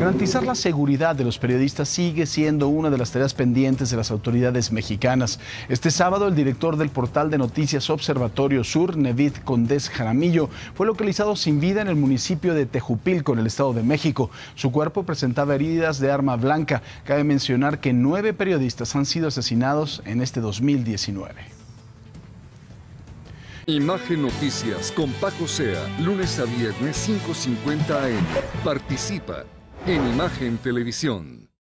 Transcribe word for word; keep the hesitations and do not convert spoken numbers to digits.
Garantizar la seguridad de los periodistas sigue siendo una de las tareas pendientes de las autoridades mexicanas. Este sábado, el director del portal de noticias Observatorio Sur, Nevid Condés Jaramillo, fue localizado sin vida en el municipio de Tejupilco, en el Estado de México. Su cuerpo presentaba heridas de arma blanca. Cabe mencionar que nueve periodistas han sido asesinados en este dos mil diecinueve. Imagen Noticias con Paco Sea, lunes a viernes cinco cincuenta a eme. Participa en Imagen Televisión.